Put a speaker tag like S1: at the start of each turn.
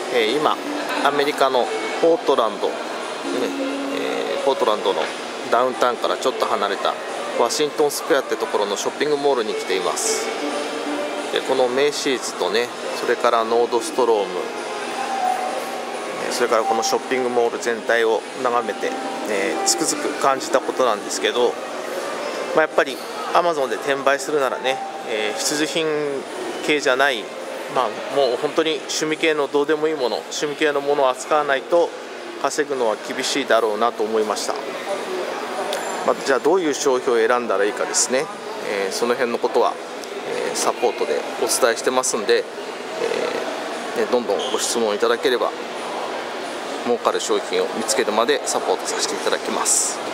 S1: 今アメリカのポートランド、ポートランドのダウンタウンからちょっと離れたワシントンスクエアってところのショッピングモールに来ています。でこのメイシーズとね、それからノードストローム、それからこのショッピングモール全体を眺めて、つくづく感じたことなんですけど、やっぱり Amazon で転売するならね、必需品系じゃない、もう本当に趣味系のどうでもいいもの、趣味系のものを扱わないと稼ぐのは厳しいだろうなと思いました。じゃあどういう商品を選んだらいいかですね、その辺のことは、サポートでお伝えしてますんで、どんどんご質問いただければ儲かる商品を見つけるまでサポートさせていただきます。